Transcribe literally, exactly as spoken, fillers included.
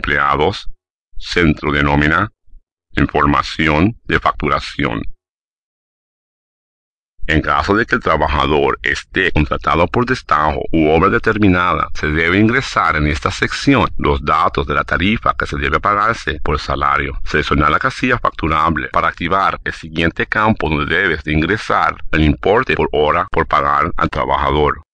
empleados, centro de nómina, información de facturación. En caso de que el trabajador esté contratado por destajo u obra determinada, se debe ingresar en esta sección los datos de la tarifa que se debe pagarse por salario. Seleccionar la casilla facturable para activar el siguiente campo donde debes de ingresar el importe por hora por pagar al trabajador.